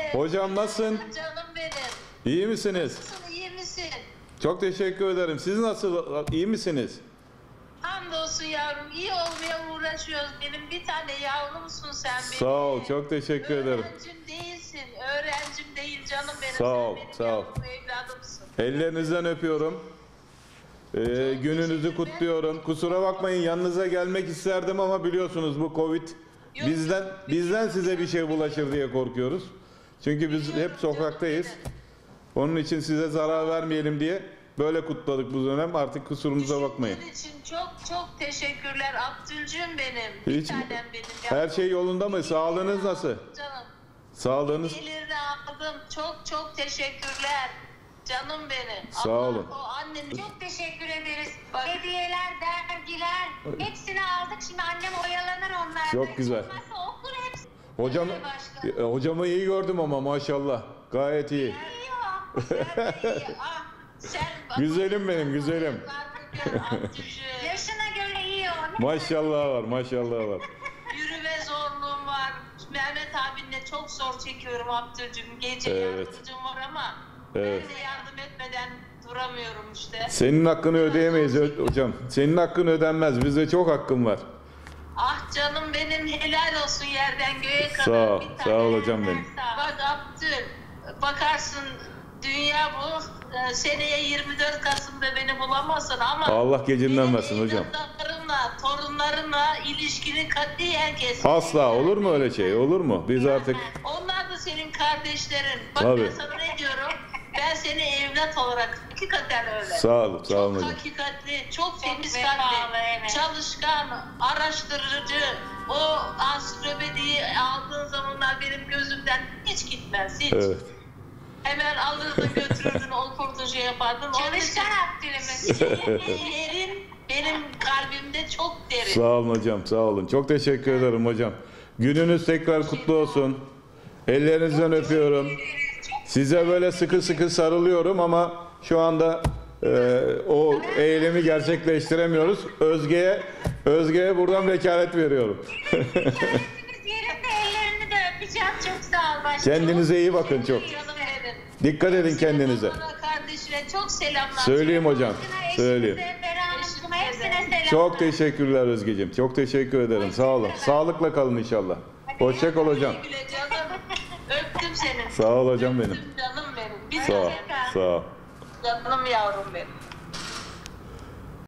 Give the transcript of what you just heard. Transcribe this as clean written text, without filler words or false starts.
Hocam nasılsın? Canım benim. İyi misiniz? Nasılsın, iyi misin? Çok teşekkür ederim. Siz nasıl? İyi misiniz? Hamdolsun yavrum. İyi olmaya uğraşıyoruz. Benim bir tane yavrumsun sen benim. Sağ ol. Çok teşekkür ederim. Öğrencim değilsin. Öğrencim değil canım benim. Sağ ol, Sen benim sağ ol. yavrum, evladımsın. Ellerinizden öpüyorum. Gününüzü kutluyorum. Kusura bakmayın, yanınıza gelmek isterdim ama biliyorsunuz bu Covid bizden size bir şey bulaşır diye korkuyoruz. Çünkü biz hep sokaktayız. Onun için size zarar vermeyelim diye böyle kutladık bu dönem. Artık kusurumuza bakmayın. Düşündüğün için çok teşekkürler Abdülcüm benim. Hiç, bir tanem benim. her şey yolunda mı? Sağlığınız nasıl? Canım. Sağlığınız? Ellerini aldım. Çok teşekkürler. Canım benim. Sağ Allah olun. o anneni Çok teşekkür ederiz. Bak. Hediyeler, dergiler hepsini aldık. Şimdi annem oyalanır onlarla. Çok güzel. Olmazsa okur hepsi. Hocam, Başkanım. hocamı iyi gördüm ama maşallah. Gayet iyi. İyi o. Sen de iyi. Ah, sen Güzelim benim, güzelim. Abdülcüm. Yaşına göre iyi o. Ne Maşallah var, maşallah var. Yürüme zorluğum var. Mehmet abinle çok zor çekiyorum Abdülcüm. Gece Evet. yardımcım var ama Evet. ben de yardım etmeden duramıyorum işte. Senin hakkını ödeyemeyiz hocam. Senin hakkın ödenmez. Bize çok hakkın var. Ah canım benim helal olsun yerden göğe kadar. Sağ ol, bir tane. sağ ol hocam benim. Bak Abdül, bakarsın dünya bu. Seneye 24 Kasım'da beni bulamazsın ama Allah gecinden versin benim hocam. evlatlarımla, torunlarımla ilişkini katiyen kes. Asla olur mu öyle şey? Olur mu? Biz artık Onlar da senin kardeşlerin. Bak Tabii. ben sana ne diyorum? Ben seni evlat olarak hakikaten öyle. sağ olun, sağ olun Çok hocam. hakikatli, çok temiz vefalı, kalpli, evet. çalışkan, araştırıcı. O ansiklopediyi aldığın zamanlar benim gözümden hiç gitmez, hiç. Evet. Hemen alırdın, götürürdün, okurdun, şey yapardın. Onun için Çalışkan Abdül'ümüz. yerin benim kalbimde çok derin. Sağ olun hocam, sağ olun. Çok teşekkür ederim hocam. Gününüz tekrar kutlu olsun. Ellerinizden öpüyorum. Size böyle sıkı sıkı sarılıyorum ama şu anda o eylemi gerçekleştiremiyoruz. Özge'ye buradan vekalet veriyorum. Keyfimiz yerinde, ellerini de öpeceğim. Çok sağ ol başkanım. Kendinize iyi bakın çok. Canım benim. Dikkat edin kendinize. Bana kardeşine çok selamlar. Söyleyeyim hocam. Eşinize, Söyleyeyim. Ferhan'cığıma hepsine selamlar. Çok teşekkürler Özgeciğim. Çok teşekkür ederim. Sağ olun. Sağlıkla kalın inşallah. Hoşça kal hocam. Güle canım. Öptüm seni. Sağ ol hocam benim. Öptüm canım benim. Bir Sağ ol. tane Sağ ol. canım yavrum benim.